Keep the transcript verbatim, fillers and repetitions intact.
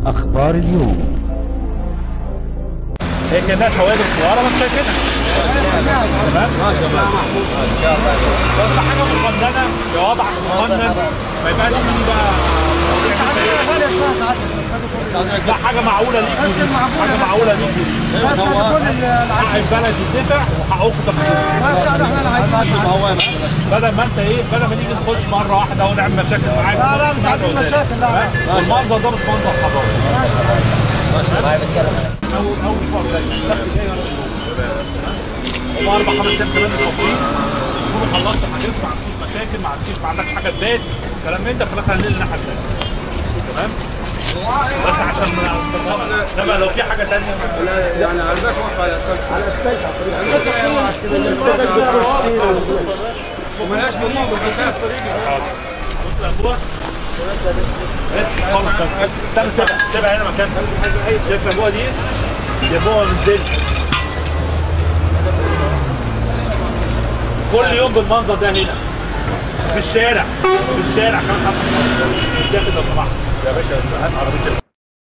أخبار اليوم. هي كانها شوادر صغيره ما انت شايفينها. تمام؟ ما شاء الله محمود ان شاء الله. بس حاجه مقننه بوضعك مقنن ما يبقاش فيه بقى لا حاجه معقوله ليك حاجه معقوله ليك حق البلد يدفع وحقوقكم تاخدوه. بدل ما انت ايه بدل ما نيجي نخش مره واحده ونعمل مشاكل معاك. لا لا مش عايزين مشاكل. لا المنظر ده مش منظر حضاري. اول اول فرق هم اربع خمس ايام كمان متوفرين تكونوا خلصتوا حاجتكم، ما عندكوش مشاكل، ما عندكوش ما عندكش حاجه تبات الكلام من ده، في الاخر هننقل الناحيه الثانيه. تمام؟ بس عشان انما لو في حاجه ثانيه يعني على الباك واقع على الاسفلت ومالهاش مضمون بس الطريق. بص الانبوبه بس خالص بس استنى سيبها سيبها هنا مكانها. شايف الانبوبه دي؟ دي انبوبه من زيت. كل يوم بالمنظر ده هنا في الشارع في الشارع كمان حد داخل لو سمحت يا باشا هات عربيه